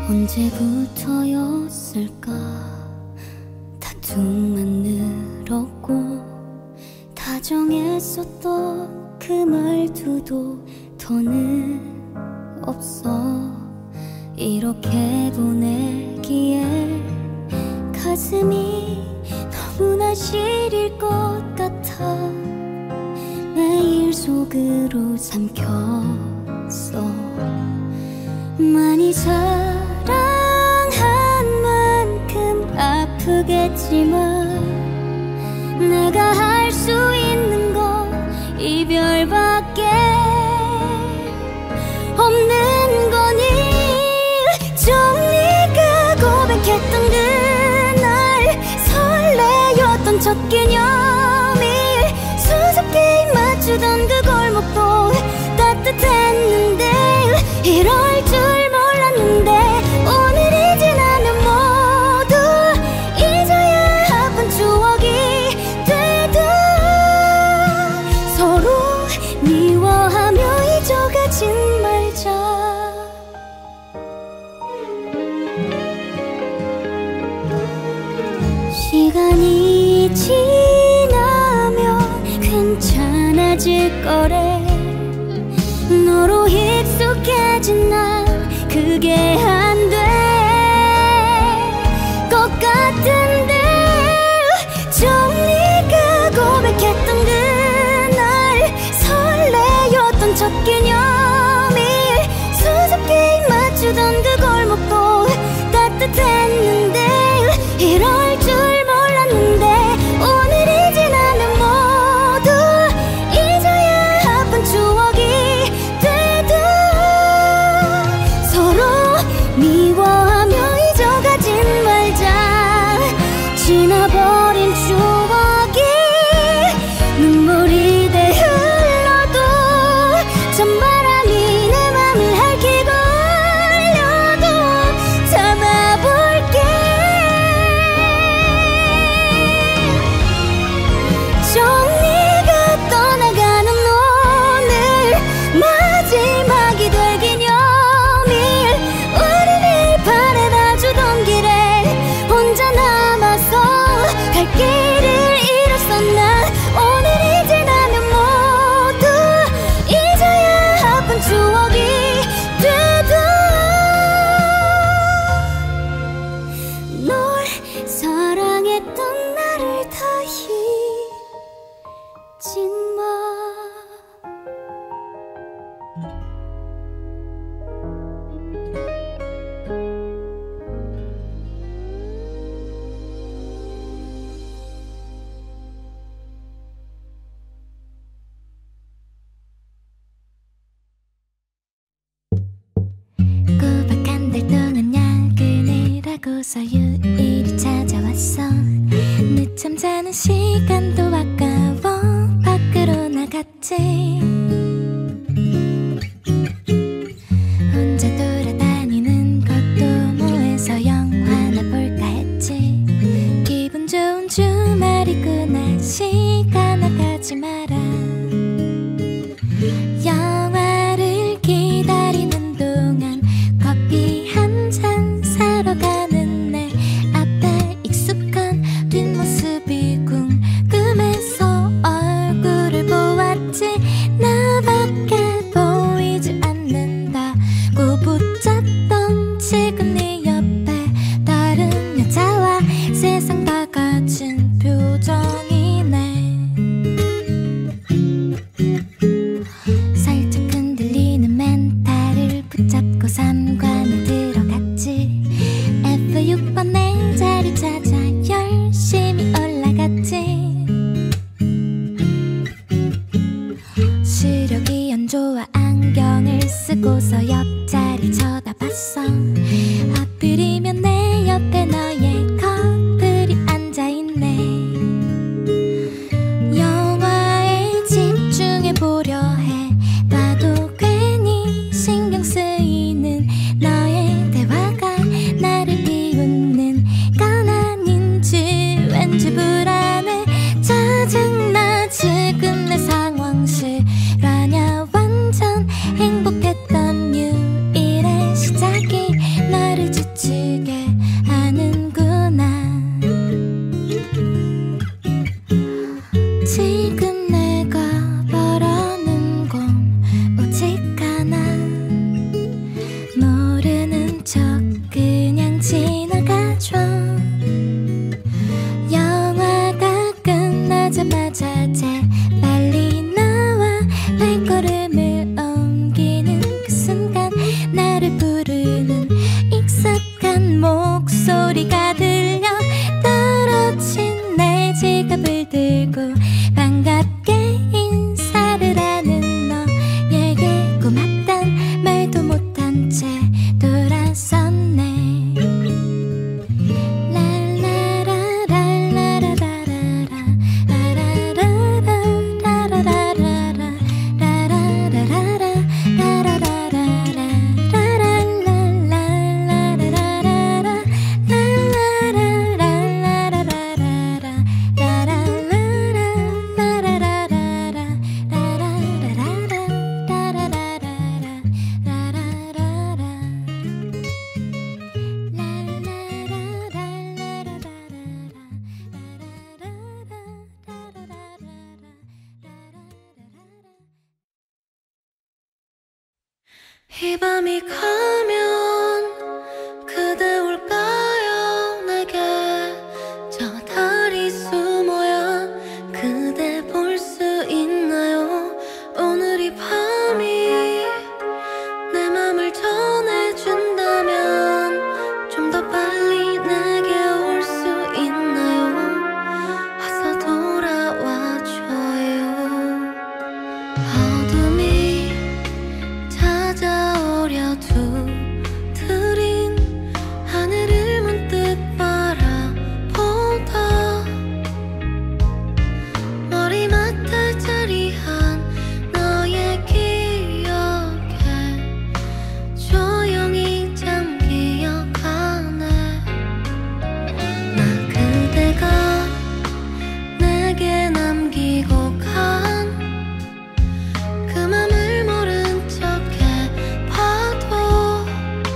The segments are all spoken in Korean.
언제부터였을까 다툼만 늘었고 다정했었던 그 말투도 더는 없어. 이렇게 보내기에 가슴이 너무나 시릴 것 같아 매일 속으로 삼켰어. 많이 사랑한 만큼 아프겠지만 내가 할 수 있는 건 이별밖에 없는 거니. 좀 네가 고백했던 그날 설레였던 첫 기념일 수줍게 입 맞추던 그 골목도 따뜻했는데 이럴 줄 몰랐는데 오늘이 지나면 모두 잊어야 아픈 추억이 돼도 서로 미워하며 잊어가진 말자. 시간이 지나면 괜찮아질 거래. 너로 익숙해진 난 그게 안 될 것 같은데 좀 네가 고백했던 그날 설레였던 첫 기념일 수줍게 입 맞추던 그 골목도 따뜻했는데 이럴 줄 몰랐는데 오늘이 지나면 모두 잊어야 아픈 추억이 돼도 서로 미워하며 잊어가진 말자. 지나버린 추억이 눈물이 돼 흘러도 찬바람이 내 맘을 핥히고 흘려도 참아볼게. 좀 네가 떠나가는 오늘 마지막이 될 기념일 우리를 바래다 주던 길에 혼자 남아서 갈 길을 잃었어. 난 오늘이 지나면 모두 잊어야 아픈 추억이 돼도 널 사랑했던 나를 다 잊지 마. 꼬박 한 달 동안 야근이라고서 유일히 찾아왔어. 늦잠 자는 시간도 아까워 밖으로 나갔지. 혼자 돌아다니는 것도 뭐해서 영화나 볼까 했지. 기분 좋은 주말이구나 시간 나가지 마라. 영화를 기다리는 동안 커피 한 잔 사러 가는 내 앞에 익숙한 뒷모습이 궁금해서 얼굴을 보았지. 나밖에 보이지 않는다고 붙잡던 지금 네 옆에 다른 여자와 세상 다 가진 표정이네. 살짝 흔들리는 멘탈을 붙잡고 삼관에 들어갔지. F6번 내 자리 찾아 열심히 올라갔지. 시력이 안 좋아 안경을 쓰고서 옆자리 쳐다봤어. 하필이면 내 옆에 너의 커플이 앉아있네. 영화에 집중해보려 해 봐도 괜히 신경 쓰이는 너의 대화가 나를 비웃는 건 아닌지 왠지 불안해. 짜증나 지금 내 상황 실화냐. 완전 행복했던 유일의 시작이 너를 이 밤이 가면 그대 올까요? 내게 저 달이 숨어야 그대 볼 수 있나요? 오늘 이 밤이 내 맘을 전해준다면 좀 더 빨리 내게 올 수 있나요? 와서 돌아와줘요. 어둠이 찾아오려 두드린 하늘을 문득 바라보다 머리맡에 자리한 너의 기억에 조용히 잠기어가네. 나 그대가 내게 남기고 간 그 맘을 모른 척해 봐도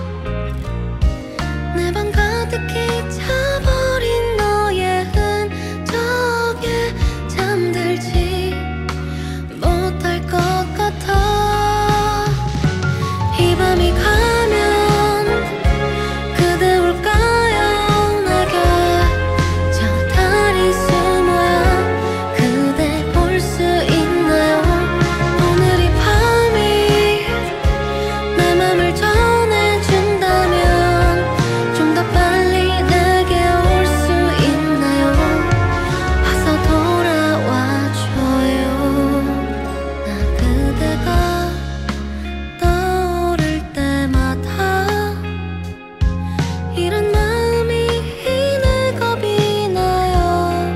내 방 가득히 차버린 너의 흔적에 잠들지 못할 것 같아. 이 밤이 가면 그대 올까요? 내게 저 달이 숨어야 그대 볼 수 있나요? 오늘 이 밤이 내 맘을 전해준다면 좀 더 빨리 내게 올 수 있나요? 와서 돌아와줘요. 나 그대가 떠오를 때마다 이런 마음이 이내 겁이 나요.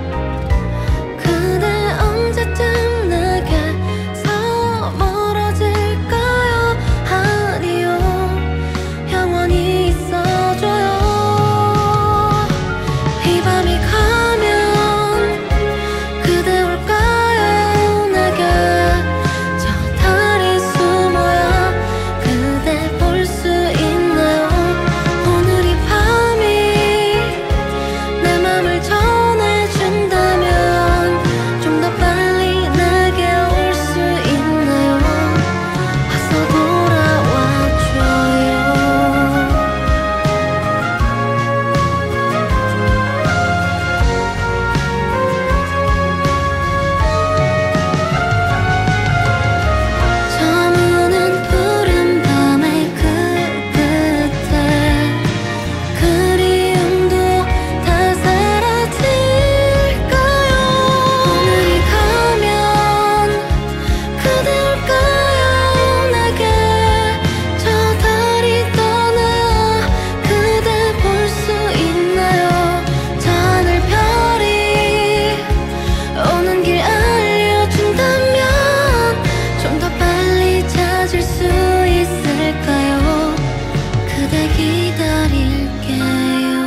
그대 언제쯤 내게서 멀어질까요? 아니요, 영원히 있어줘요. 이 밤이 가면 그대 올까요? 내게 저 달이 숨어야 그대 볼 수 있나요? 오늘 이 밤이 내 맘을 전해준다면 좀 더 빨리 내게 올 수 있나요? 와서 돌아와줘요. 저무는 푸른 밤의 그 끝에 그리움도 다 사라질까요? 오늘이 가면 그대 올까요? 내게 저 달이 떠나 그대 볼 수 있나요? 저 하늘별이 오는 길 알려준다면 좀 더 빨리 찾을 수 있을까요? 그대 기다릴게요.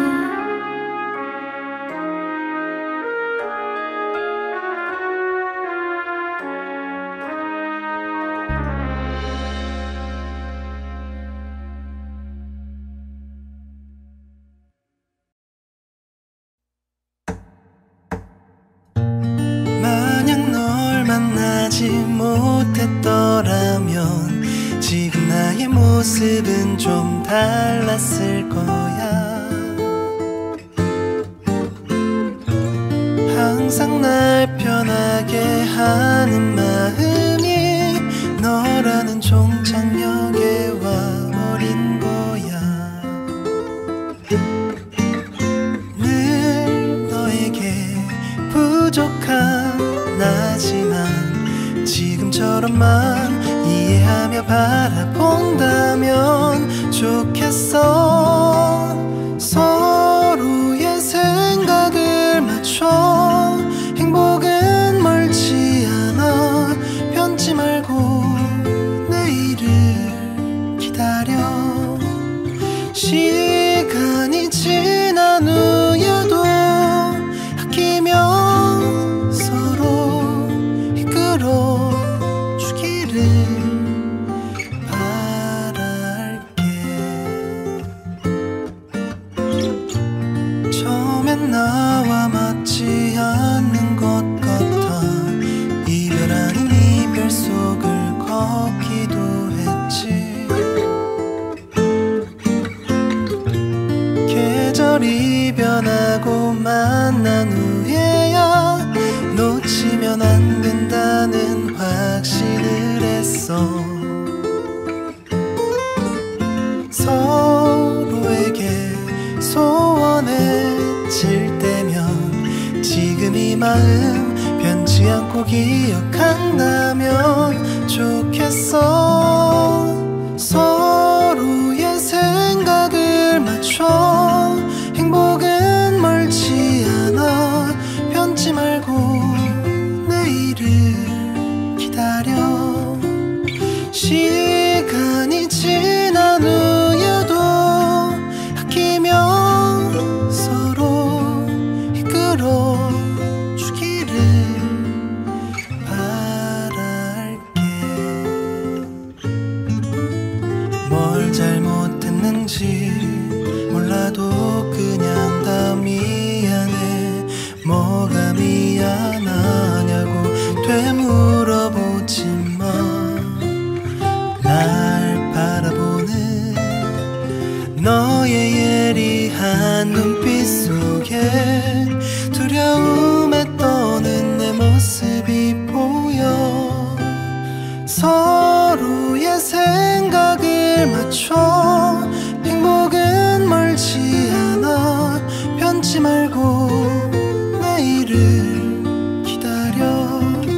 만약 널 만나지 못했더라면 지금 나의 모습은 좀 달랐을 거야. 항상 날 편하게 하는 마음이 너라는 종착역에 와버린 거야. 늘 너에게 부족한 나지만 지금처럼만 이해하며 바라본다면 좋겠어. 서로의 생각을 맞춰 행복은 멀지 않아. 변치 말고 내일을 기다려. 시간이 지난 후에도 아끼며 서로 이끌어 주기를 바랄게. 우리 변하고 만난 후에야 놓치면 안 된다는 확신을 했어. 서로에게 소원해질 때면 지금 이 마음 변치 않고 기억한다면 좋겠어. 서로의 생각을 맞춰 행복은 멀지 않아. 변치 말고 내일을 기다려. 시간이 지난 후에도 아끼며 서로 이끌어 주기를 바랄게. 뭘 잘못했는지 몰라도 그냥 다 미안해. 뭐가 미안하냐고 되물어보지만 날 바라보는 너의 예리한 눈빛 속에 두려움에 떠는 내 모습이 보여. 서로의 생각을 맞춰 행복은 멀지 않아. 변치 말고 내일을 기다려.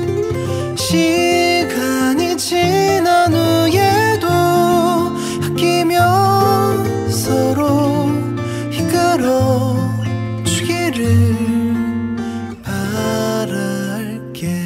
시간이 지난 후에도 아끼며 서로 이끌어 주기를 바랄게.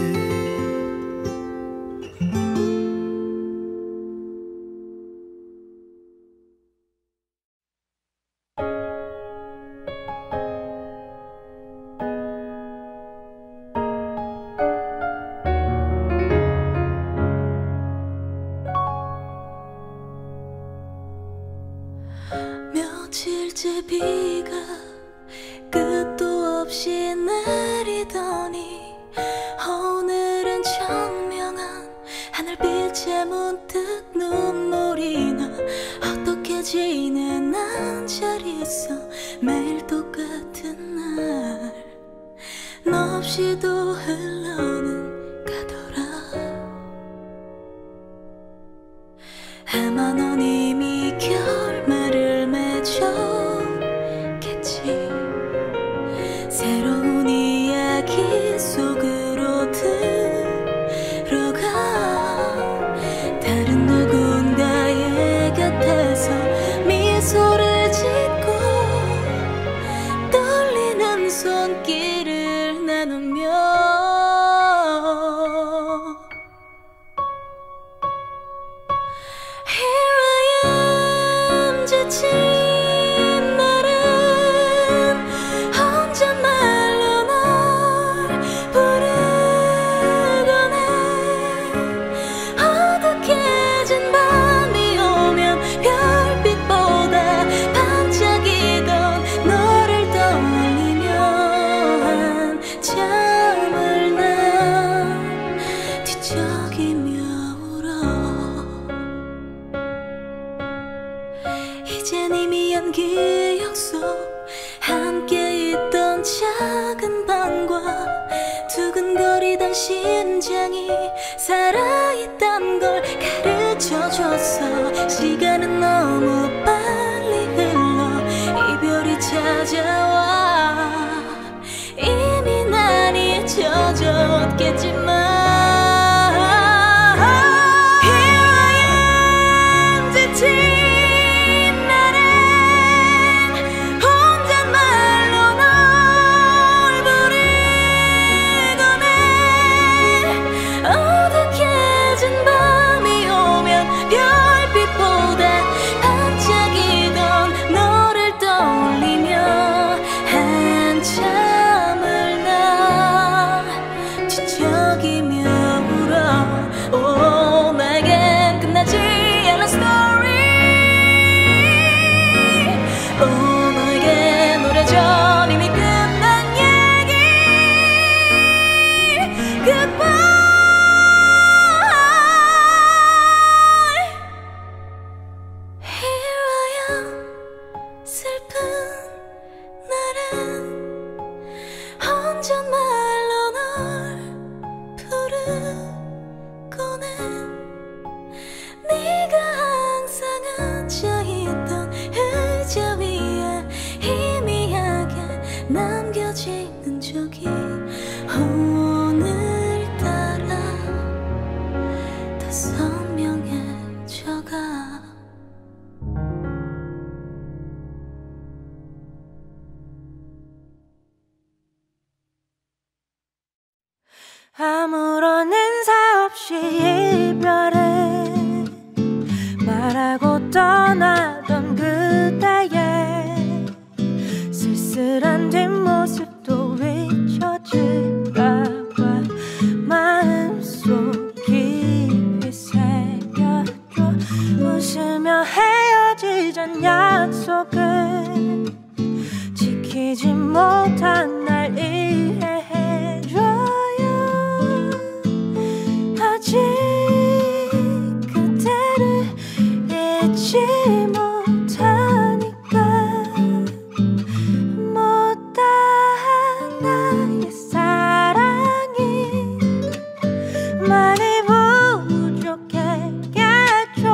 며칠째 비가 끝도 없이 내리더니 오늘은 청명한 하늘빛에 문득 눈물이 나. 어떻게 지내 난 잘 있어. 매일 똑같은 날 너 없이도 흘러는 가더라. 아마 넌 이미 결말을 맺었겠지. 새로운 이야기 속으로 들어가. 다른 누군가의 곁에서 미소를 짓고 떨리는 손길을 나누며 지친 날은 혼잣말로 널 부르곤 해. 어둑해진 밤이 오면 별빛보다 반짝이던 너를 떠올리며 한참을 난 뒤척이며 울어. 이젠 희미한 기억 속 함께 있던 작은 방과 두근거리던 심장이 살아있던 걸 가르쳐줬어. 시간은 너무 빨리 흘러 이별이 찾아와. 이미 난 잊혀졌겠지만 슬픈 말하고 떠나던 그대의 쓸쓸한 뒷모습도 잊혀질까 봐 마음속 깊이 새겨줘. 웃으며 헤어지잔 약속을 지키지 못한 날 이해해줘요. 아직 그대를 잊지 못하니까 못다한 나의 사랑이 많이 부족했겠죠.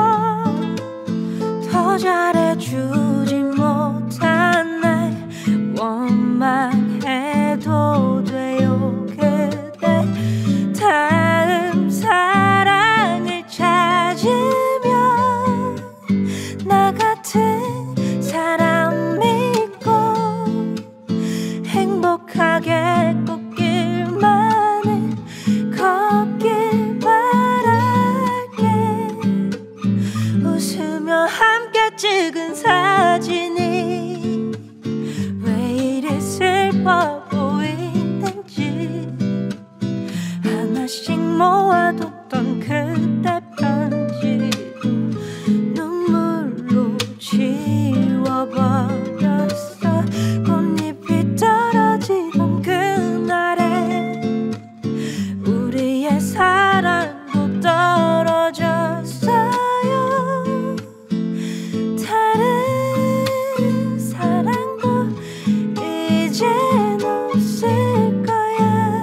더 잘해주지 못한 날 원망해도 돼요. 그대 다음 사랑을 찾으면 나 같은 사람 믿고 행복하게 꽃길만을 걷길 바랄게. 웃으며 함께 찍은 사진이 왜 이리 슬퍼 보이는지 하나씩 모아뒀던 그대 편지도 눈물로 지워버렸어. 꽃잎이 떨어지던 그날에 우리의 사랑도 떨어졌어요. 다른 사랑도 이젠 없을 거야.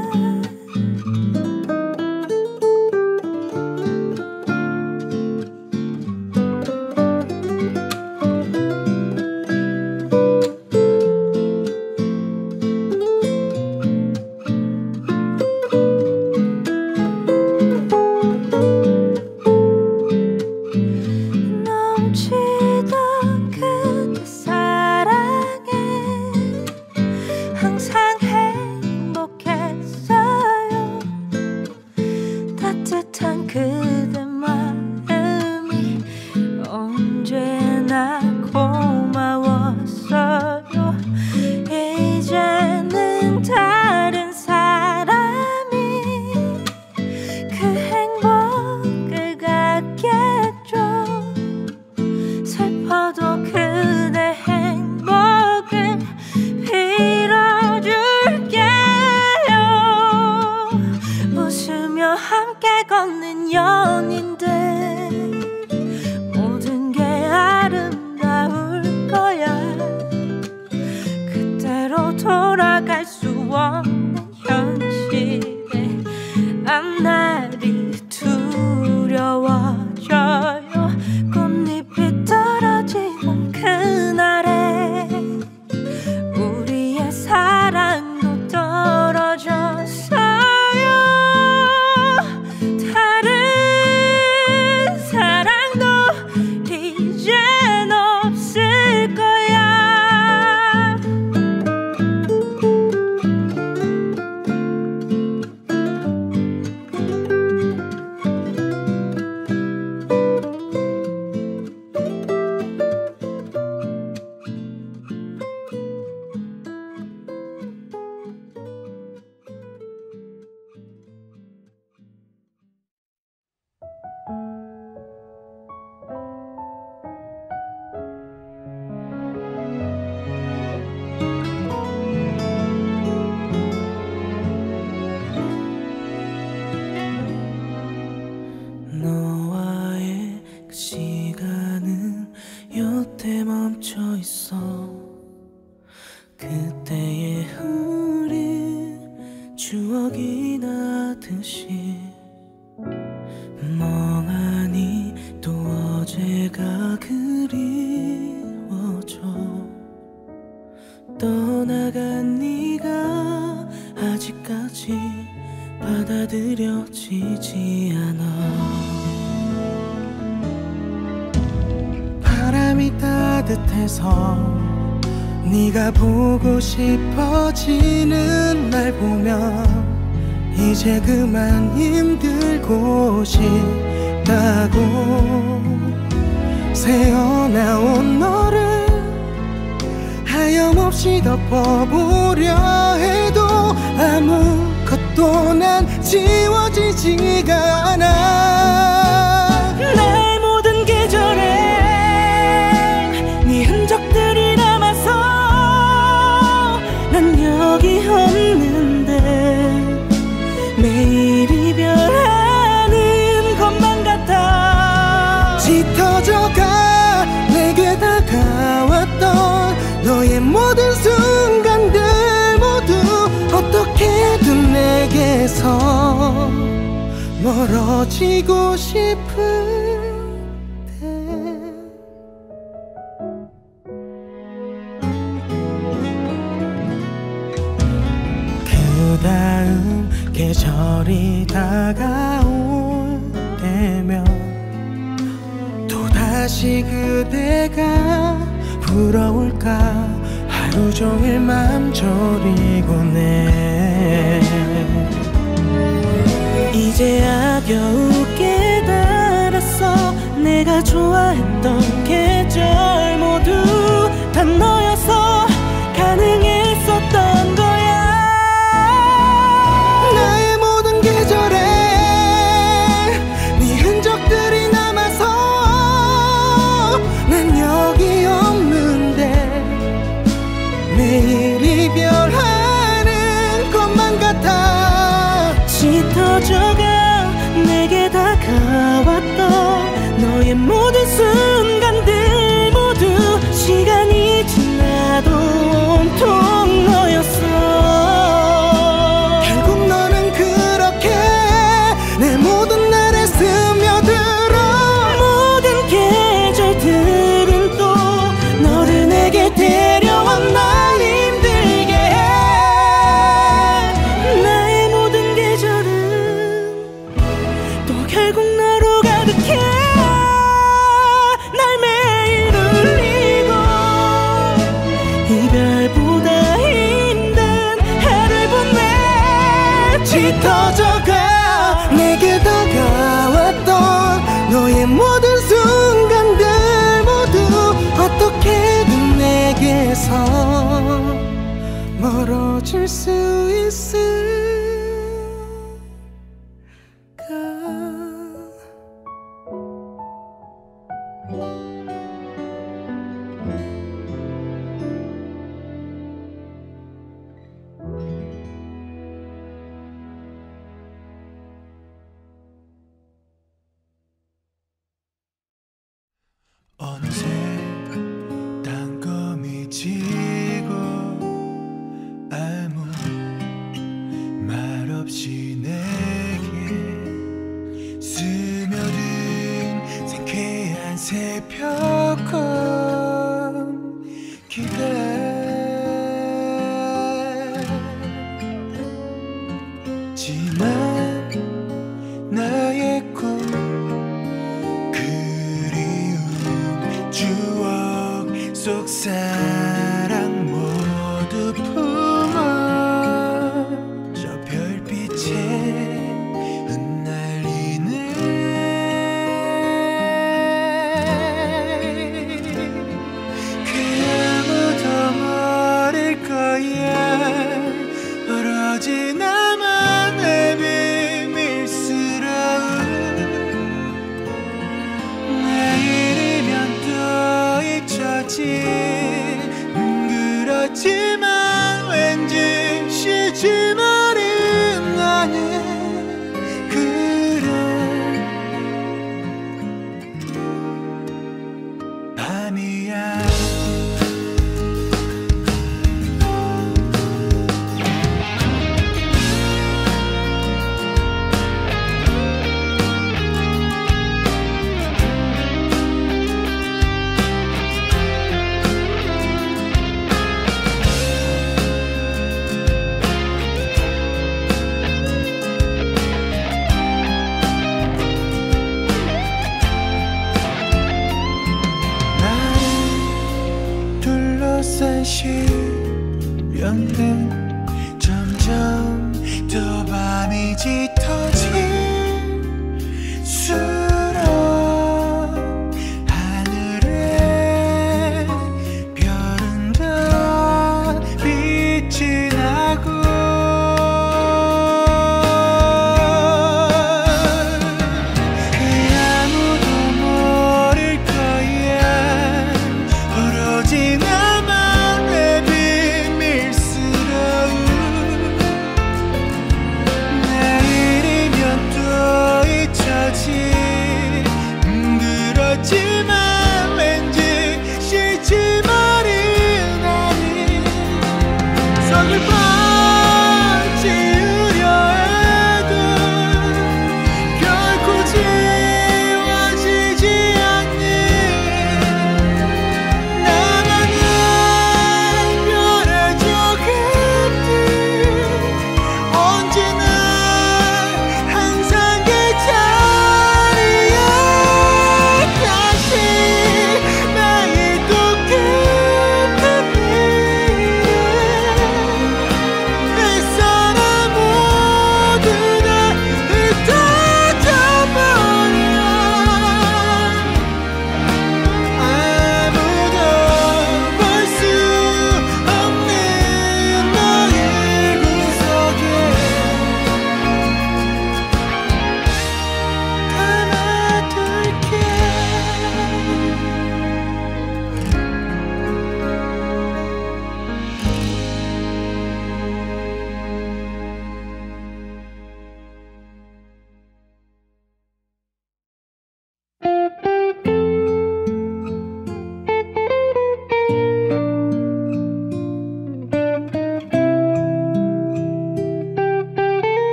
넘치던 그대 사랑에 항상 행복했어요. 따뜻한 그대 마음이 언제나 고마웠어요. 이제는 다른 사람이 그 행복을 갖겠죠. 슬퍼도 그대 행복을 빌어줄게요. 웃으며 함께 걷는 연인들 모든 게 아름다울 거야. 그때로 돌아갈 수 없는 현실에 앞날이 두려워져요. 꽃잎이 떨어지던 그날에 우리의 사랑도 떨어졌어요. 다른 사랑도 이젠 없을 거야. 너와의 그 시간은 여태 멈춰 있어. 그때의 우리 추억이 나듯이 멍하니 또 어제가 그리워져. 떠나간 네가 아직까지 받아들여지지 않아. 바람이 따뜻해서 네가 보고 싶어지는 날 보면 이제 그만 힘들고 싶다고 새어나온 너를 하염없이 덮어보려 해도 아무것도 난 지워지지가 않아. 나의 모든 계절에 네 흔적들이 남아서 난 여기 없는데 매일 이별하는 것만 같아. 짙어져가 내게 다가왔던 너의 모든 순간들 모두 어떻게든 내게서 멀어지고 싶은데 그 다음 계절이 다가올 때면 또다시 그대가 부러울까 하루 종일 맘 졸이곤 해. 이제야 겨우 깨달았어. 내가 좋아했던 계절 모두 다 너여서 가능했었던 거야. 나의 모든 계절에 네 흔적들이 남아서 난 여기 없는데 매일 이별하는 것만 같아. 짙어져가 내게 다가왔던 너의 모든 순간들 모두 시간이 지나도 온통 너였어. 결국 너는 그렇게 내 모든 날에 스며들어. 모든 계절들은 또 너를 내게 데려온 날 힘들게 해. 나의 모든 계절은 또 결국 너로 가득해. 날 매일 울리고 이별보다 힘든 해를 보내. 짙어져가 내게 다가왔던 너의 모든 순간들 모두 어떻게든 내게서 멀어질 수 있을까. 어느새 땅거미 지고 아무 말 없이 내게 스며든 상쾌한 새벽곰 기대. 지난 나의 꿈 추억 속 사랑 모두 품어 저 별빛에 흩날리는 그 아무도 모를 거야. 오로지 나만의 비밀스러운 내일이면 또 잊혀진 그렇지만 왠지 쉬지 말은 나는 그런 밤이야. 둘러싼 시련은 점점 더 밤이 짙어질수록 하늘은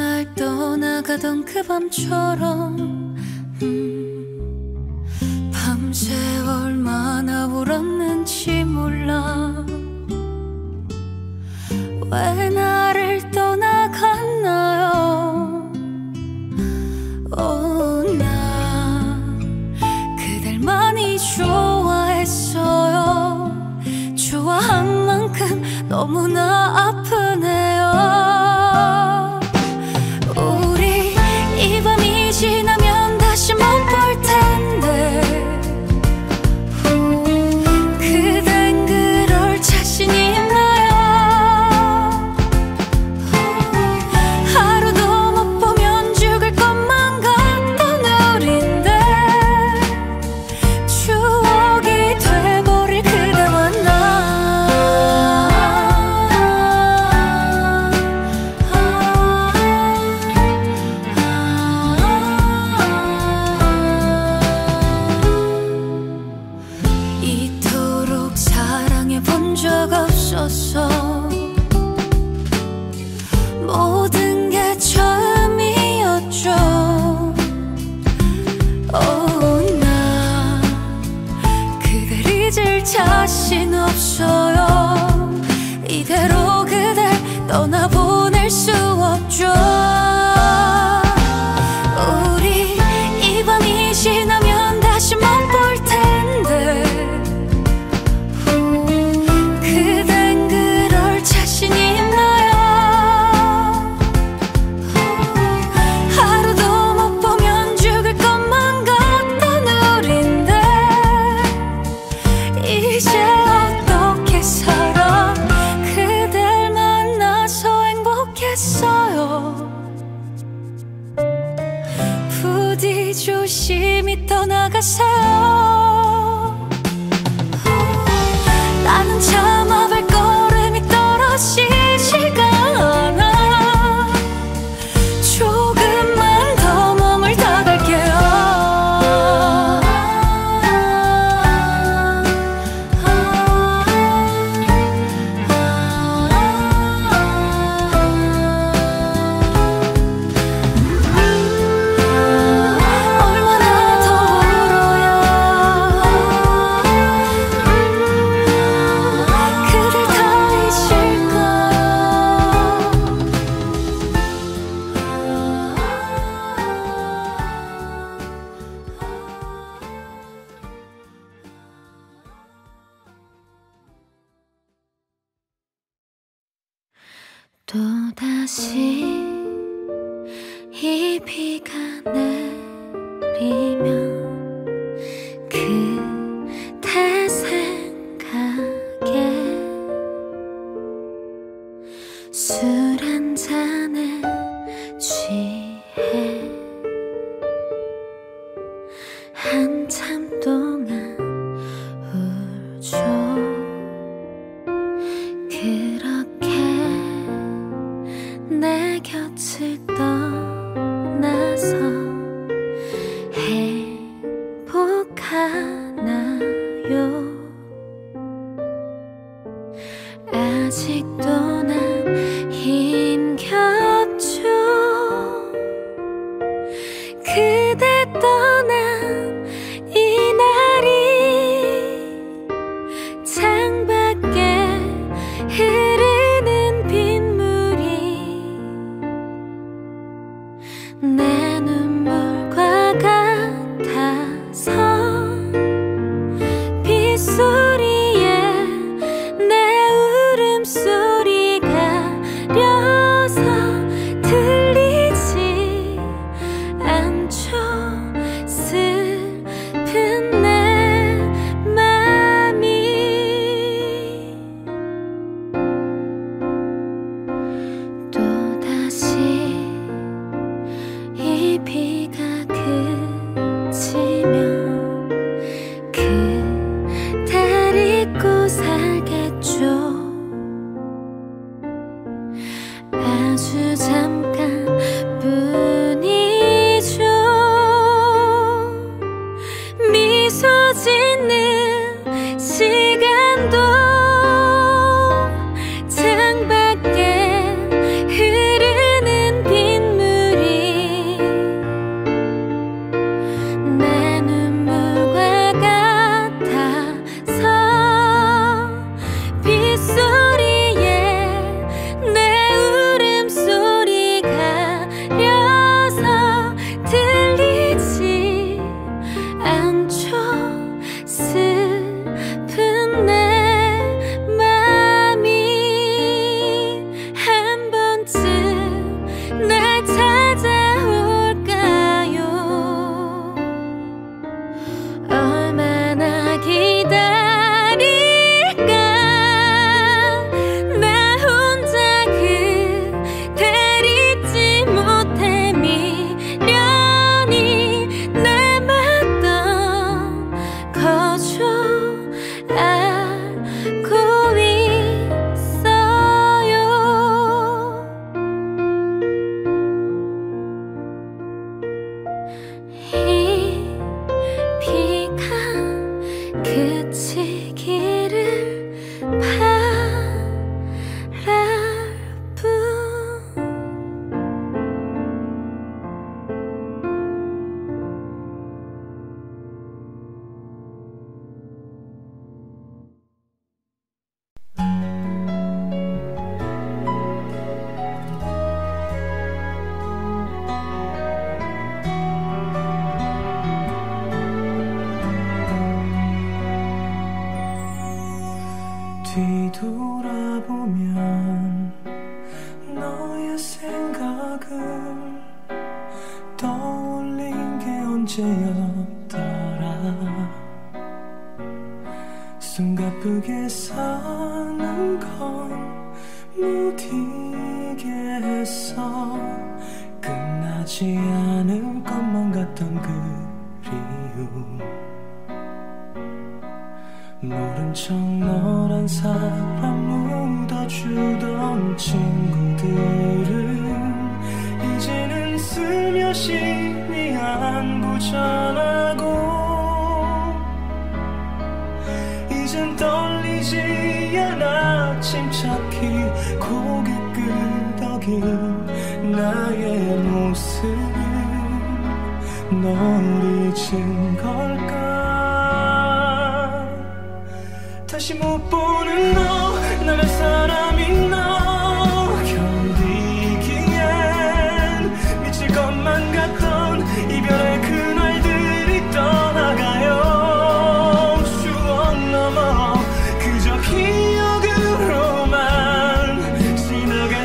날 떠나가던 그 밤처럼 밤새 얼마나 울었는지 몰라. 왜 나를 떠나갔나요? 나 그댈 많이 좋아했어요. 좋아한 만큼 너무나 아프네요. 우리 이 밤이 지나면 다시 못 볼 텐데 그댄 그럴 자신이 있나요? 하루도 못 보면 죽을 것만 같던 우린데 추억이 돼버릴 그대와 이토록 사랑해본 적 없었어. 모든 게 처음이었죠. 나 그댈 잊을 자신 없어요. 이대로 그댈 떠나보낼 수 없죠. 우리 이 밤이 지나면 다시 못 볼 텐데 그댄 그럴 자신이 있나요? 하루도 못 보면 죽을 것만 같던 우린데 이제 어떻게 살아? 그댈 만나서 행복했어요. 부디 조심히 떠나가세요. 나는 참아 발걸음이 떨어지지가 않아. 조금만 더 머물다 갈게요. 얼마나 더 울어야 그댈 다 잊을까? 또다시 이 비가 내리면 그대 생각에 술 한 잔에 취해 한참 동안 울죠. 그렇게 내 곁을 떠나서 행복하나요? 아직도 난 힘겹죠. 그대 떠난 이날이 창밖에 흐르는 빗물이 내 눈물과 같아서 빗소리에 내 울음소리 가려서 들리지 않죠. 슬픈 내 맘이 또다시 이 비 문제였더라. 숨가쁘게 사는 건 무디게 했어. 끝나지 않을 것만 같던 그리움. 모른 척 너란 사람 묻어주던 친구들은 이제는 슬며시 네 안부 전하고, 이젠 떨리지 않아 침착히 고개 끄덕인 나의 모습은 널 잊은 걸까. 다시 못 보는 너, 나의 사람인 너 견디기엔 미칠 것만 같던 이별의 그날들이 떠나가요. 추억 넘어 그저 기억으로만, 지나간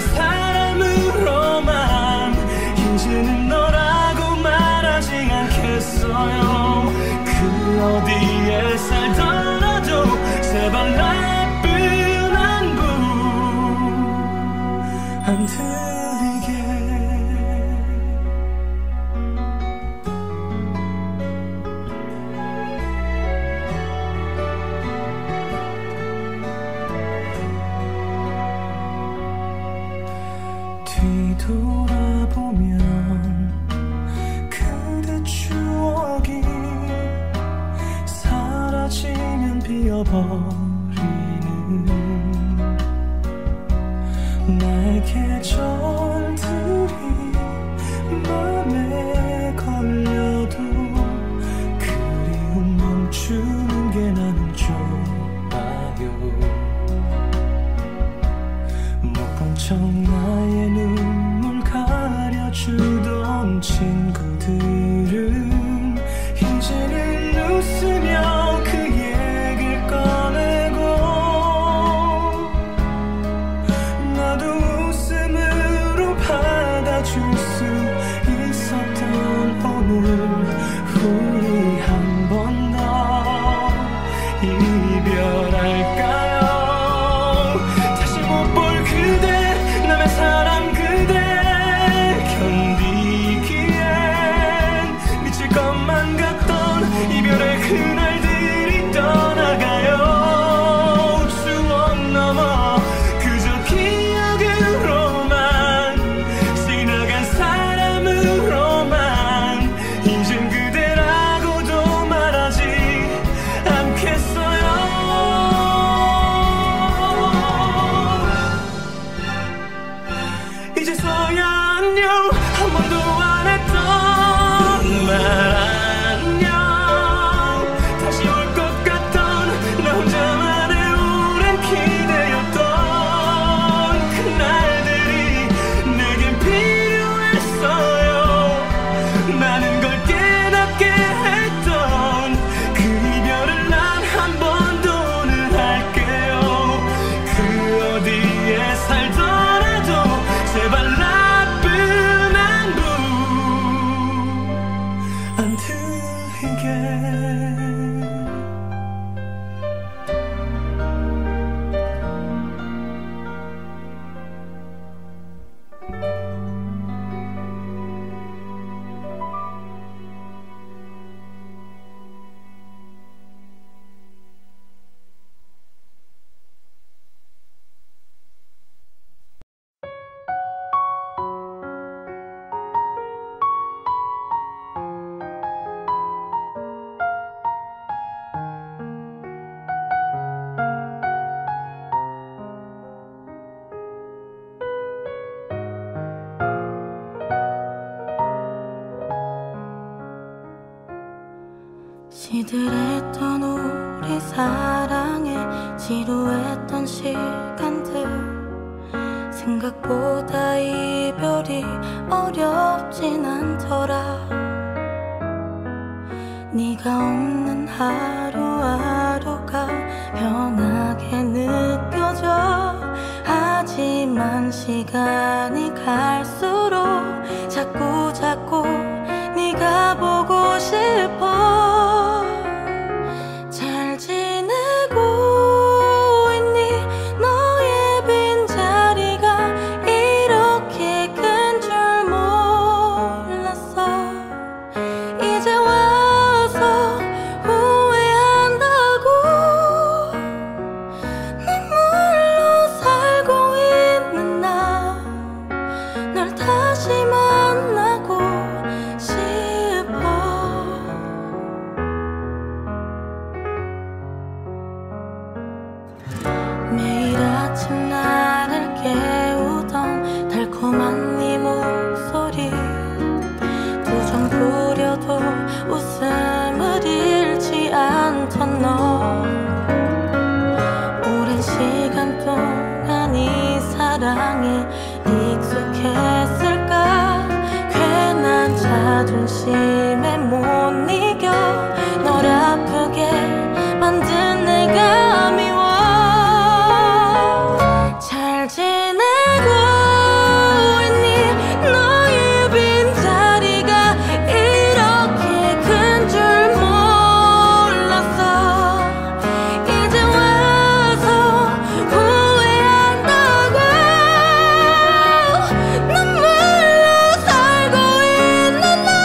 사람으로만 이제는 너라고 말하지 않겠어요. 그 어디에 살더라도 제발 나쁜 안부 안 들리게. 뒤돌아보면 그대 추억이 사라지면 비어버리는 나의 계절들이 맘에 걸려도 그리움 멈추는 게 나는 좋아요. 못 본 척 나의 눈물 가려주던 친구들은 이제는 웃으며 그 얘기를 꺼내고, 나도 웃음으로 받아줄 수 있었던 오늘, 우리 한 번 더 이별할까요? 다시 못 볼 그대, 남의 사람 그대 견디기엔 미칠 것만 같던 이별의 그날들이 떠나가요. 추억 넘어 그저 기억으로만, 지나간 사람으로만 이젠 그대라고도 말하지 않겠어요. 이제서야 안녕, 한 번도 안 했던 말 안녕. 다시 올 것 같던 나 혼자만의 오랜 기대였던 그날들이 내겐 필요했어요. 많은 걸 깨닫게 했던 그 이별을 난 한 번 더는 할게요. 그 어디에 살더라도 제발 나쁜 안부 안 들리게. 시들했던 우리 사랑에 지루했던 시간들, 생각보다 이별이 어렵진 않더라. 네가 없는 하루하루가 편하게 느껴져. 하지만 시간이 갈수록 자꾸 네가 보고 싶어. 심심해 못 이겨 널 아프게 만든 내가 미워 잘 지내고 있니 너의 빈자리가 이렇게 큰 줄 몰랐어 이제 와서 후회한다고 눈물로 살고 있는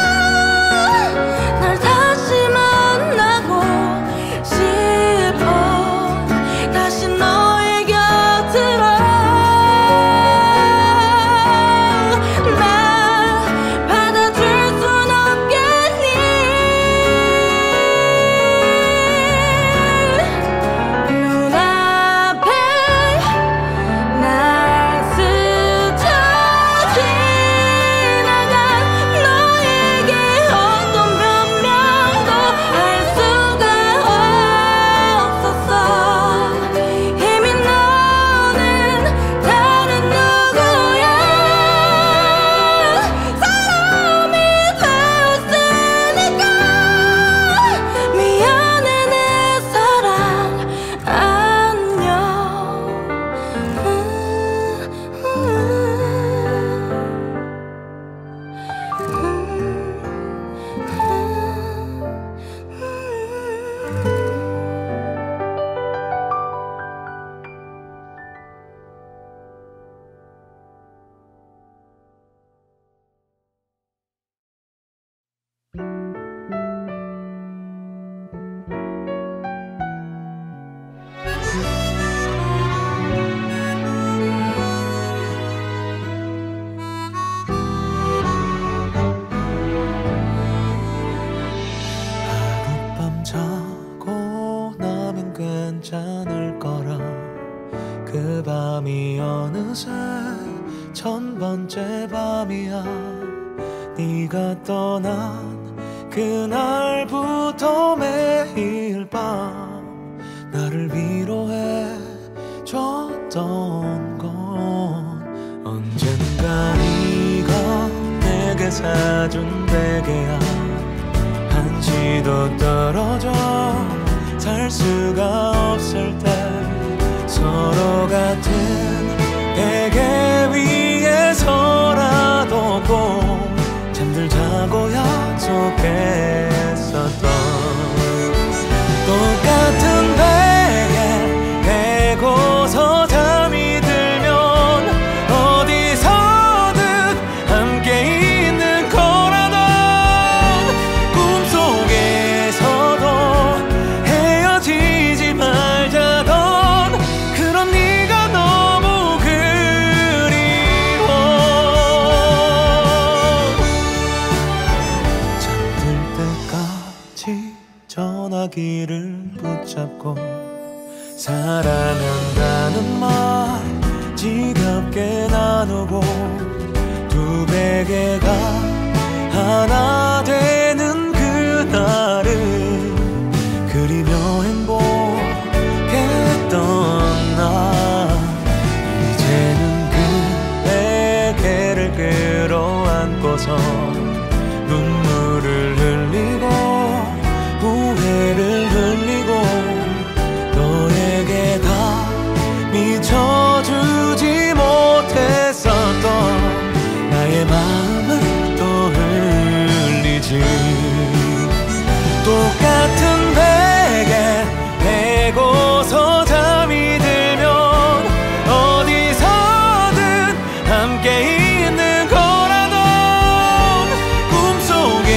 널 다시 만나고 싶어 다시 너의 곁으로 날 받아줄 순 없겠니 눈앞에 날 스쳐 지나간 너에게 어떤 변명도 할 수가 없었어 이미 너는 다른 누구야 사람이 되었으니까 미안해 내 사랑 안녕 하룻밤 자고 나면 괜찮을 거라 그 밤이 어느새 1000번째 밤이야 네가 떠난 그날부터 매일 밤 나를 위로해 줬던 건 언젠가 네가 내게 사준 베개야 한시도 떨어져 살 수가 없을 때 서로 같은 베개 위에서라도 꼭 잠들자고 약속했었던 똑같은 베개 베고서 잠이 들면 어디서든 함께 있는 거라던 꿈속에서도 헤어지지 말자던 그런 네가 너무 그리워 잠들 때까지 전화기를 붙잡고 사랑한다는 말 지겹게 나누고 두 베개가 하나 되는 그날을 그리며 행복했던 날 이제는 그 베개를 끌어안고서 눈물을 흘리고 후회를 흘리고 너에게 다 미쳐주지 못했었던 나의 마음을 또 흘리지 똑같은 베개 베고서 잠이 들면 어디서든 함께 있는 거라던 꿈속에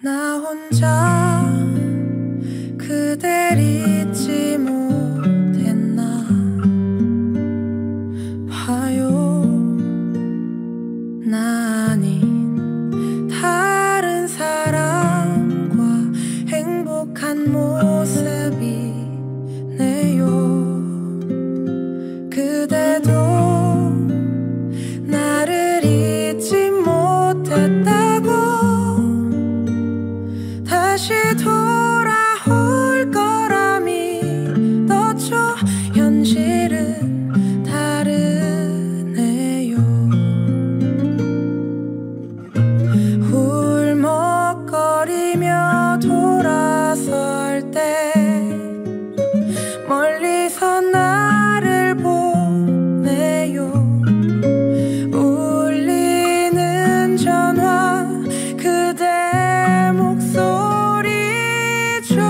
나 혼자 그댈 잊지 못했나 봐요. 나 아닌 다른 사람과 행복한 모습이네요. 그대도 나를 잊지 못했다고 다시 돌아올 거라 믿었죠. 현실은 다르네요. 울먹거리며 돌아설 때 멀리서 나를 보네요. 울리는 전화 그대 목소리죠.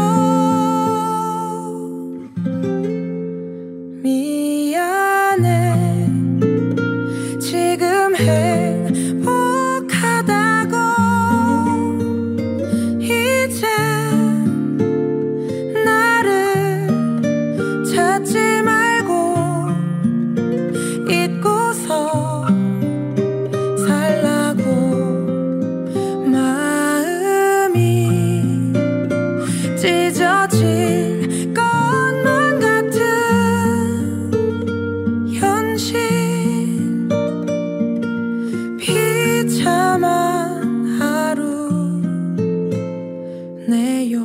미안해 지금 행복하다고 이제 나를 찾지 말고 잊고서 살라고. 마음이 찢어질 것만 같은 현실 비참한 하루네요.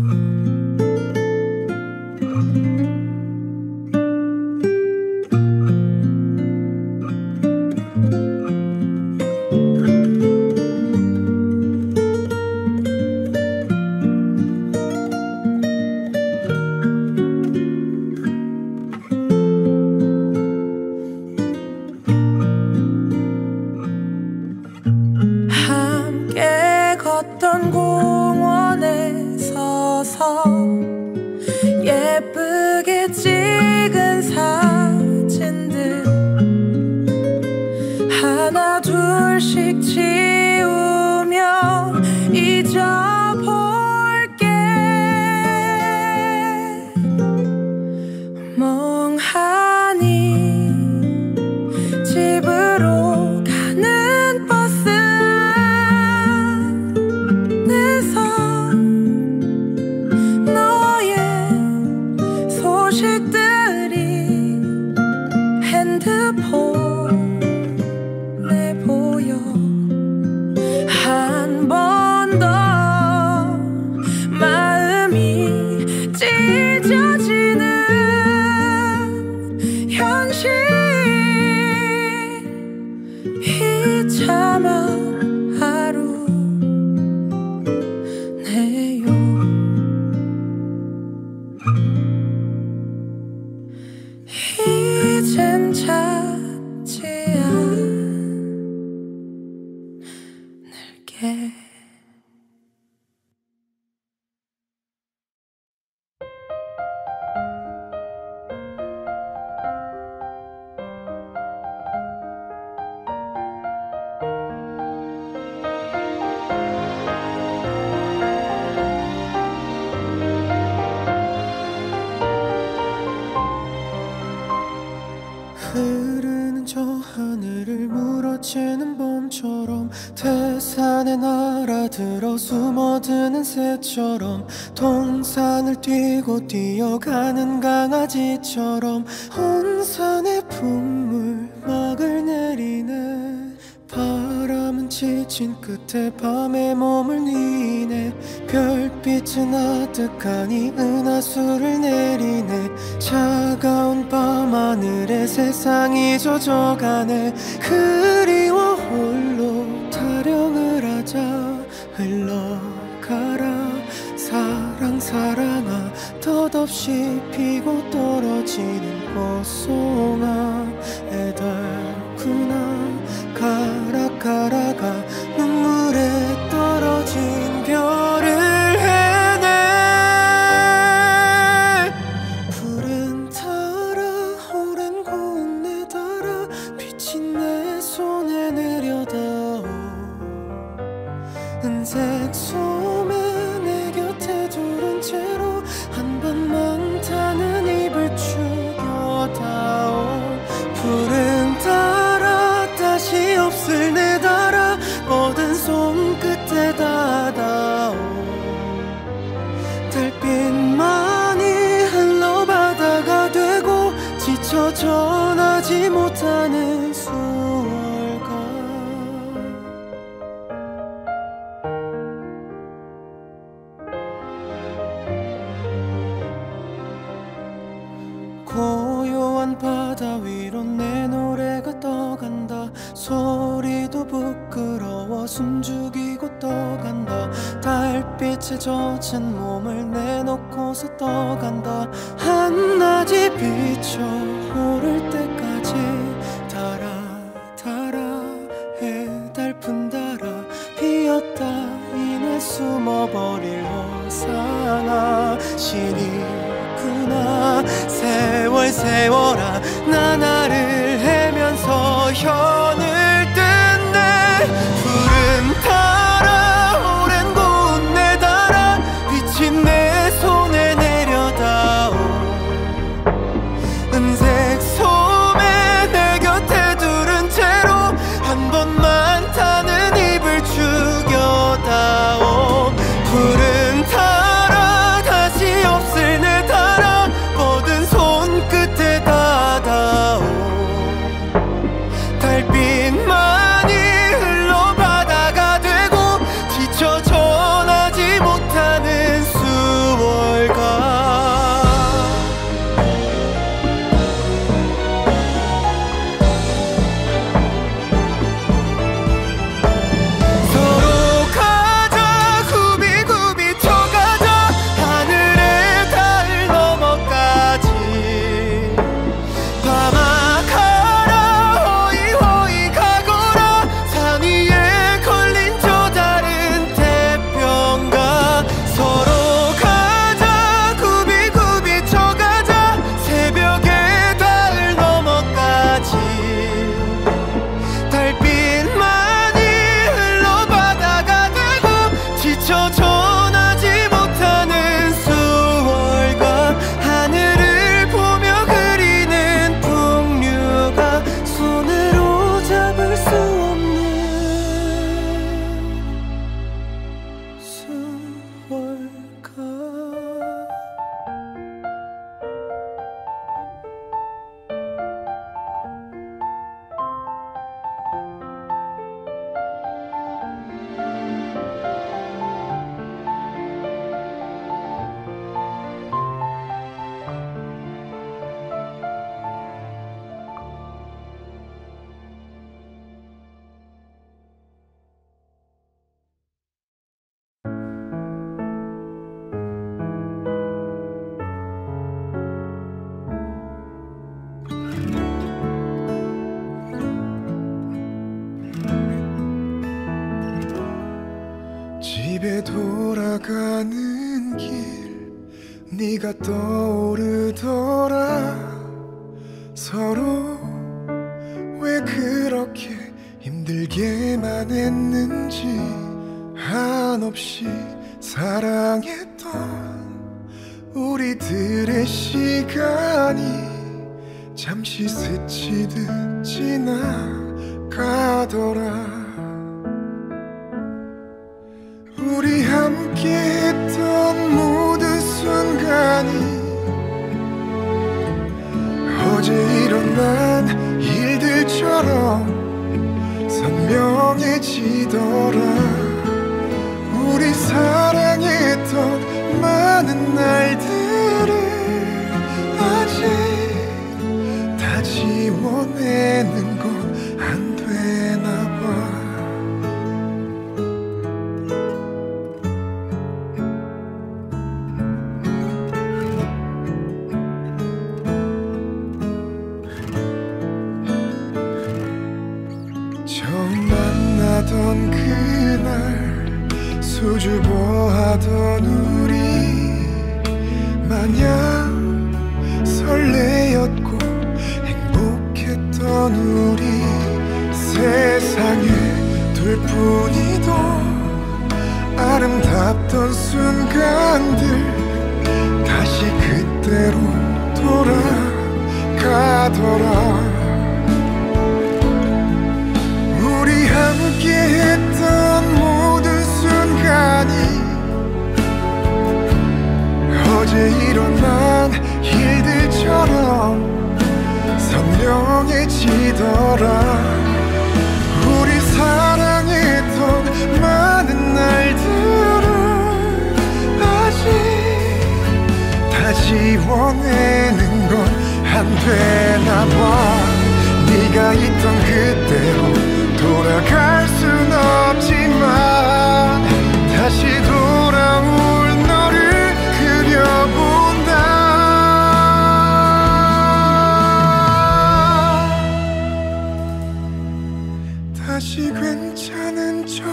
함께 걷던 공원에 서서 예쁘게 찍은 사진들 하나 둘씩 지우며 잊어볼게. 멍하니 집으로 가는 버스 안에서 너의 소식들이 핸드폰에 보여. 한 번 더 마음이 찢어지는 현실 비참한 하루네요. 이젠 찾지 않을게. 흐르는 저 하늘을 물어채는 봄처럼 태산에 날아들어 숨어드는 새처럼 동산을 뛰고 뛰어가는 강아지처럼 온 산에 풍물막을 내리네. 바람은 지친 끝에 밤에 몸을 뉘네. 별빛은 아득하니 은하수를 내리네. 차가운 밤하늘에 세상이 젖어가네. 그리워 홀로 타령을 하자. 흘러가라 사랑 사랑아. 덧없이 피고 떨어지는 꽃송아. 애달구나 가라 가라가 눈물에 떨어진 별을 해내. 푸른 타라 오랜 고운 내 달아. 빛이 내 손에 내려다오. 은색 손 채로 한 번만 타는 입을 죽여다오. 푸른 달아 다시 없을 내 달아 모든 손끝에 닿아오. 달빛만이 흘러바다가 되고 지쳐 전하지 못하는 수월가. 고요한 바다 위로 내 노래가 떠간다. 소리도 부끄러워 숨죽이고 떠간다. 달빛에 젖은 몸을 내놓고서 떠간다. 한낮이 비쳐 오를 때까지 달아 달아 해달픈 달아 피었다 이내 숨어버릴 호상아. 신이구나 세월 세월아 나 나를 헤면서 현을 뜬네. 푸른 달아 오랜 고운 내 달아 비친 내 손에 내려다오. 은색 소매 내 곁에 두른 채로 한 번만 타는 입을 죽여다오. 푸른 달아 다시 없을 내 달아 모든 손끝에 닿아오. 달빛만이 흘러바다가 되고 지쳐 전하지 못하는 수월가. 서로 가자 굽이굽이 쳐가자 하늘에 닿을 너머까지. 밤아 가라 호이호이 가거라 산 위에 걸린 저 다른 태평가. 서로 가자 굽이굽이 쳐가자 새벽에 닿을 너머까지. 달빛만이 흘러바다가 되고 지쳐 전하지 못하는 수월가. 하늘을 보며 그리는 풍류가 손으로 잡을 수 없는 수월가. 집에 돌아가는 길 네가 떠오르더라. 서로 왜 그렇게 힘들게만 했는지 한없이 사랑했던 우리들의 시간이 잠시 스치듯 지나가더라. 우리 함께했던 모든 순간이 어제 일어난 일들처럼 선명해지더라. 우리 사랑했던 많은 날들을 아직 다 지워내는 건 안 되나 봐. 처음 만나던 그날 수줍어하던 우리 마냥 설레였고 행복했던 우리. 세상에 둘뿐이도 아름답던 순간들 어제 일어난 일들처럼 선명해지더라. 우리 사랑했던 많은 날들은 아직 다 지워내는 건 안 되나 봐. 네가 있던 그때로 돌아갈 순 없지만 다시 돌아올 너를 그려본다. 다시 괜찮은 척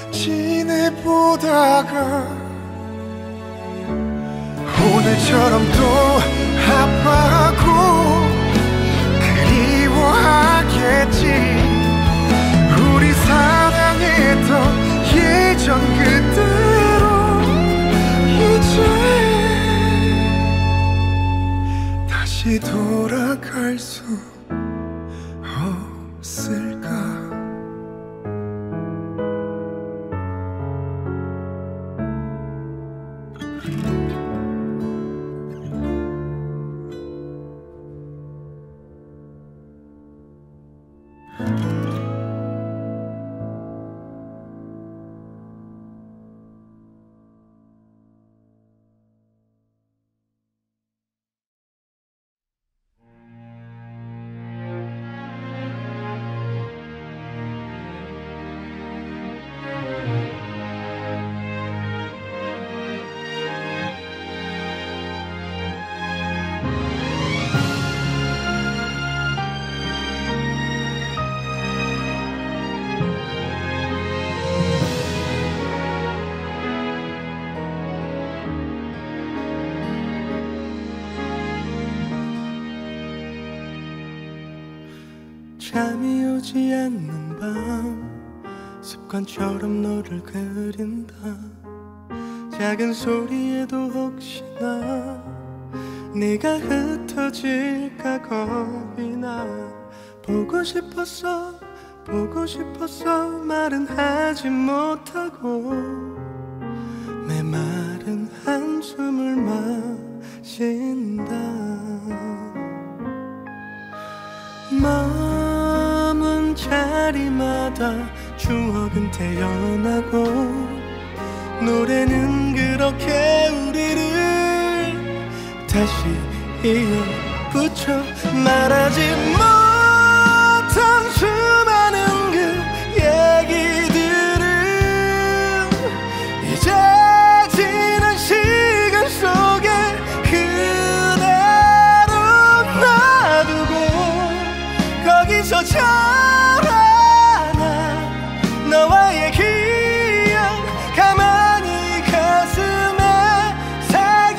지내보다가 오늘처럼 또 아파하고 그리워하겠지. 우리 사랑했던 예전 그대로 이제 다시 돌아갈 수 없을까. 잠이 오지 않는 밤 습관처럼 너를 그린다. 작은 소리에도 혹시나 네가 흩어질까 겁이 나. 보고 싶었어 말은 하지 못하고 메마른 한숨을 마신다. 머문 자리마다 추억은 태어나고 노래는 그렇게 우리를 다시 이어붙여. 말하지 못한 수많은 그 얘기들은 이제 지난 시간 속에 그대로 놔두고 거기서 자라나 너와의 기억 가만히 가슴에 새겨.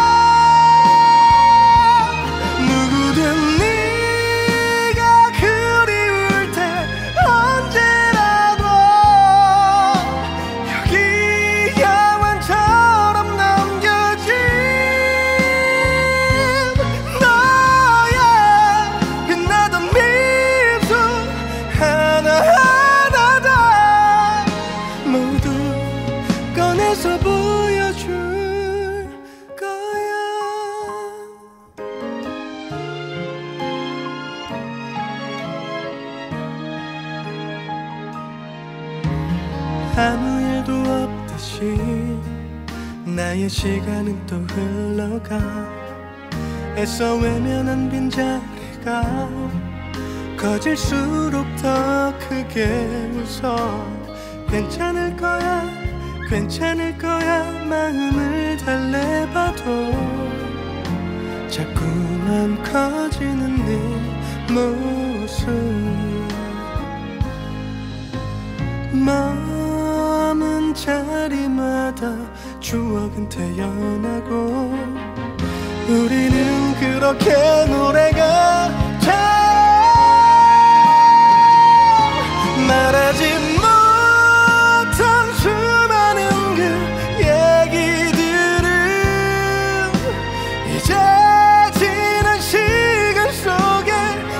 누구든 네가 그리울 때 언제라도 여기 영원처럼 남겨진 너의 빛나던 미소 하나하나 다 모두 꺼내서 보여줄 거야. 아무 일도 없듯이 나의 시간은 또 흘러가. 애써 외면한 빈자리가 커질수록 더 크게 웃어. 괜찮을 거야 마음을 달래봐도 자꾸만 커지는 네 모습. 머문 자리마다 추억은 태어나고 우리는 그렇게 노래가 돼. 말하지 못한 수많은 그 얘기들은 이제 지난 시간 속에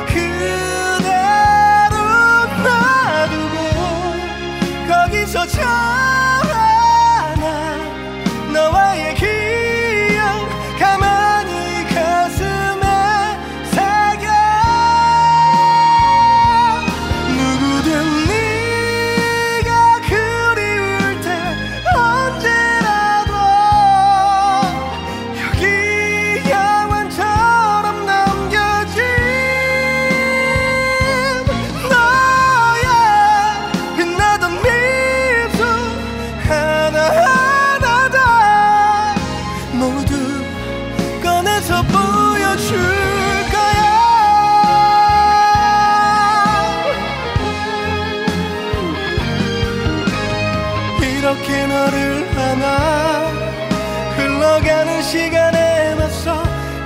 그대로 놔두고 거기서 자라나 너와의 기억 시간에 맞서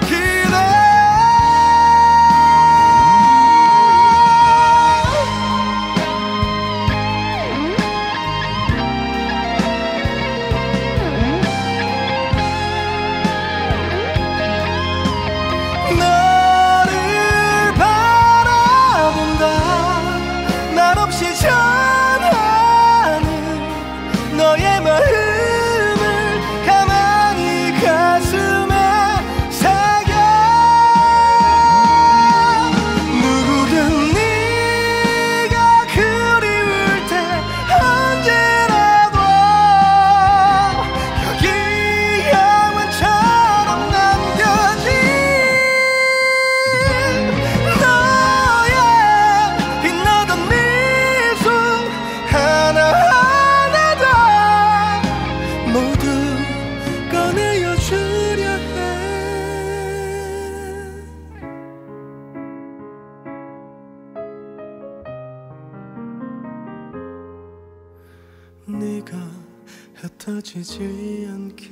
네가 흩어지지 않게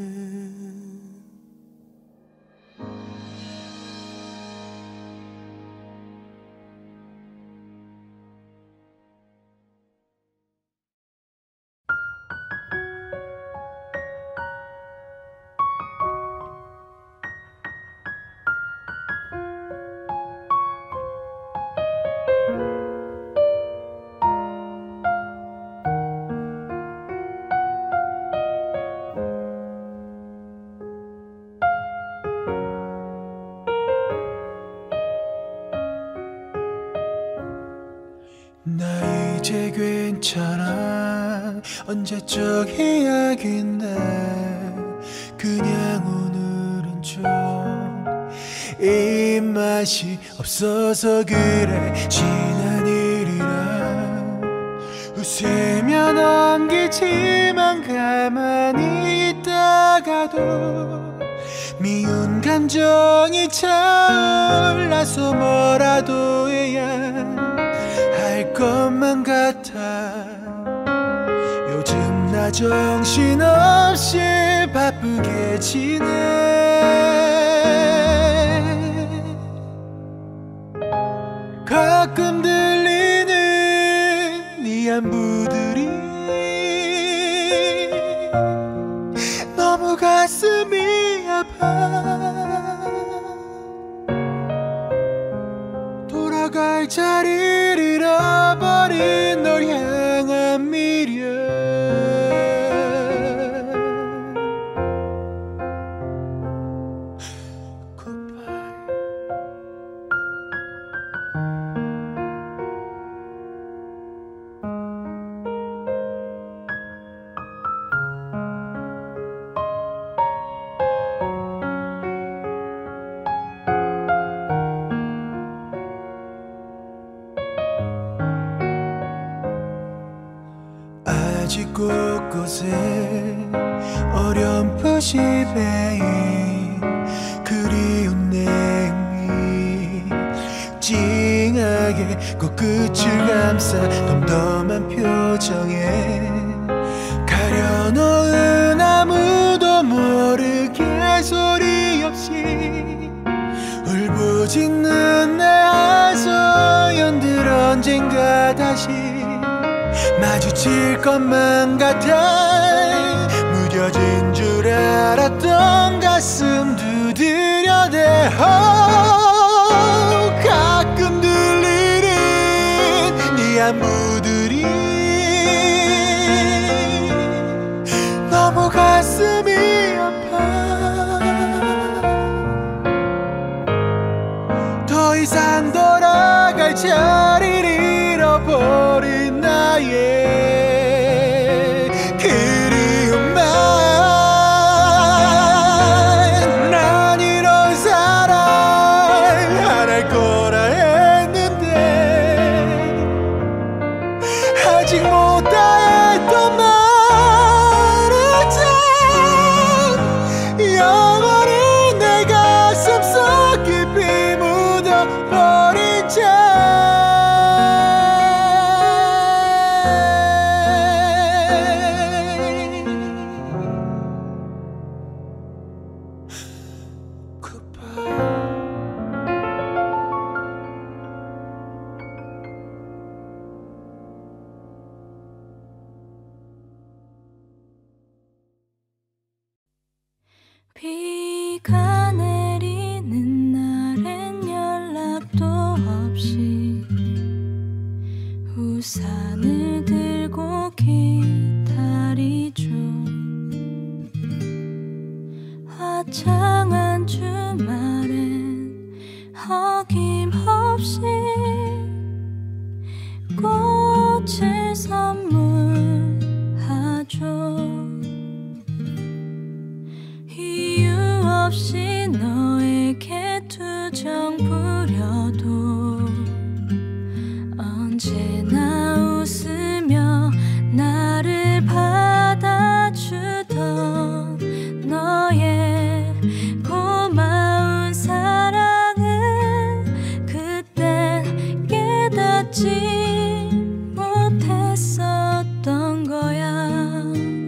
나 이제 괜찮아 언제적 이야기인데 그냥 오늘은 좀 입맛이 없어서 그래 지난 일이라 웃으며 넘기지만 가만히 있다가도 미운 감정이 차올라서 뭐라도 해야 할 것만 같아 요즘 나 정신없이 바쁘게 지내 가끔 들리는 네 안부들이 너무 가슴이 아파 돌아갈 자리를 잃어버린 널 향한 미련 Goodbye. 아직 곳곳에 어렴풋이 베인 그리운 내음이 찡하게 코끝을 감싸 덤덤한 표정에 가려놓은 아무도 모르게 소리 없이 울부짖는 내 하소연들 언젠가 다시 마주칠 것만 같아 무뎌진 줄 알았던 가슴 두드려대 가끔 들리는 네 안부들이 너무 가슴이 아파 더 이상 돌아갈 자리를 잃어버린 나의 그리움만 비가 내리는 날엔 연락도 없이 우산을 들고 기다리죠. 화창한 주말엔 어김없이 꽃을 선물하죠. 이유 없이 너에게 투정 부려도 언제나 웃으며 나를 받아주던 너의 고마운 사랑은 그땐 깨닫지 못했었던 거야.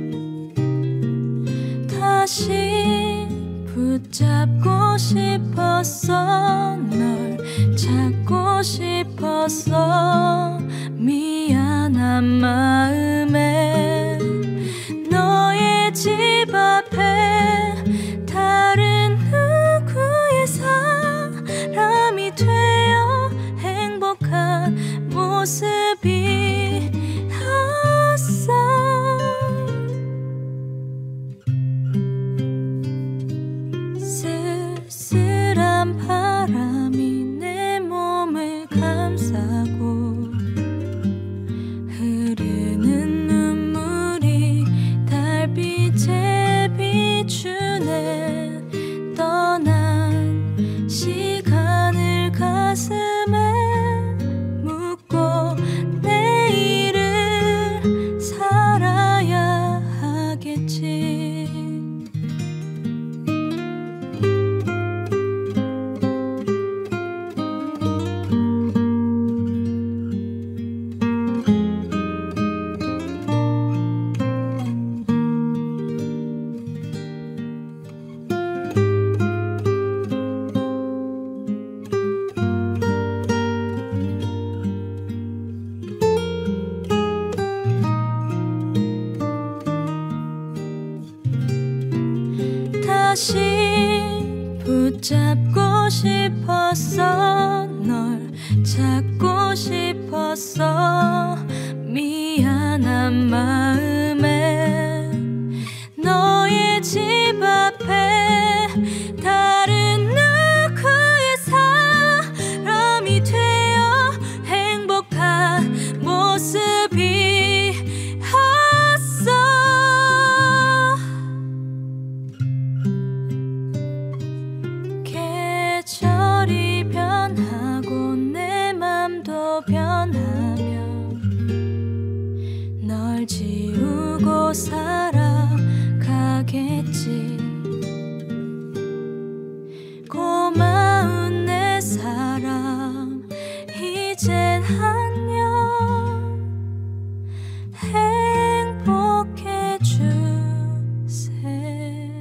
다시 붙잡고 싶었어. 널 찾고 싶었어. 미안한 마음에 너의 집 앞에 다른 누구의 사람이 되어 행복한 모습이었어. 쓸쓸한 바람이 내 몸을 감싸고 흐르는 눈물이 달빛에 비추네. 떠난 시간을 가슴에 묻고 내일을 살아야 하겠지. 다시 붙잡고 싶었어. 널 찾고 싶었어. 미안한 마음에 너의 집 앞에 다른 누구의 사람이 되어 행복한 모습이었어. 계절이 변하고 내 맘도 변하며 널 지우고 살아가겠지. 고마운 내 사람 이젠 안녕. 행복해 주세요.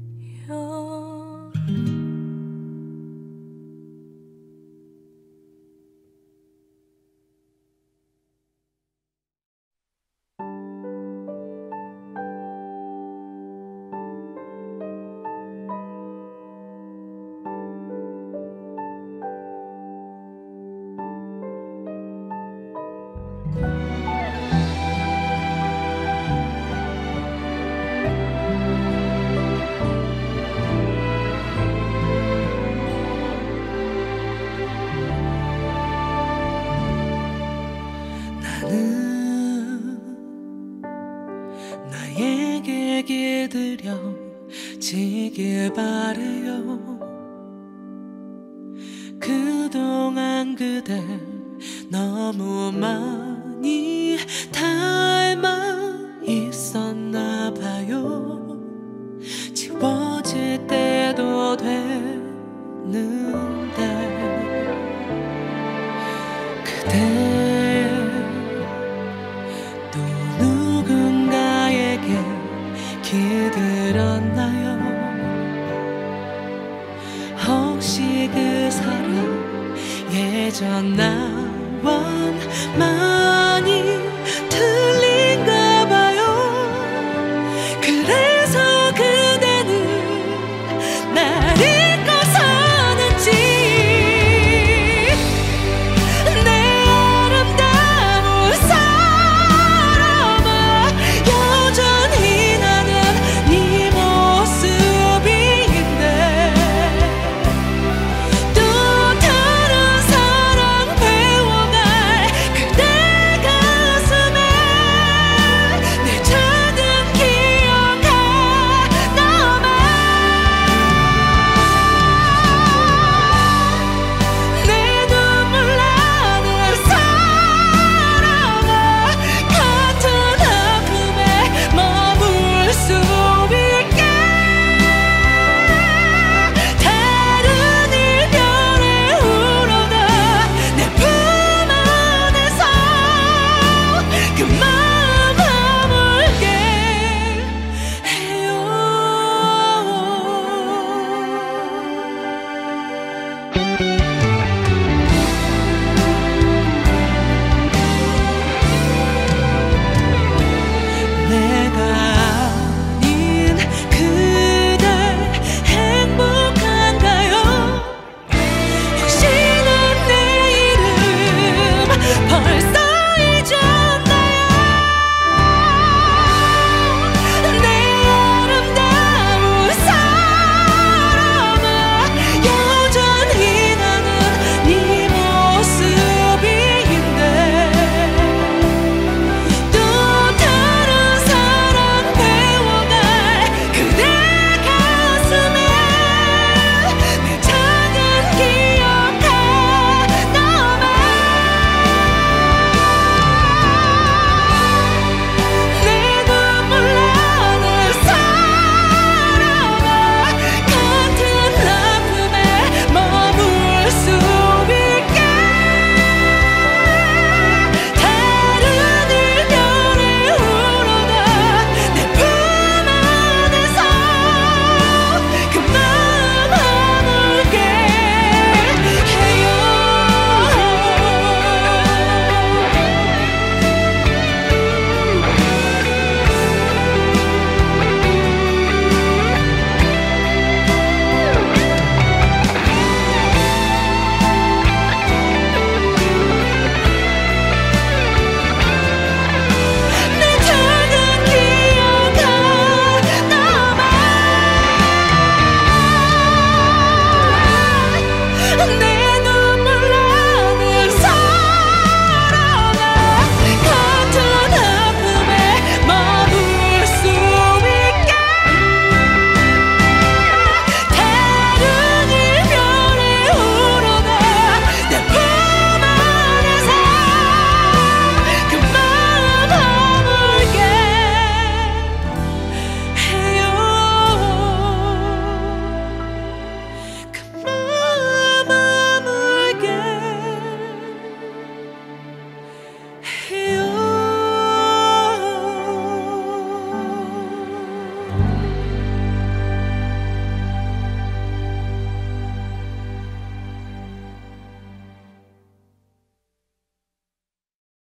나에게 기다려지길 바래요. 그동안 그댈 너무 많이 닮아 있었나 봐요. 지워질 때도 되는데 그대 또 누군가에게 기들었나요? 혹시 그 사람 예전 나와 많이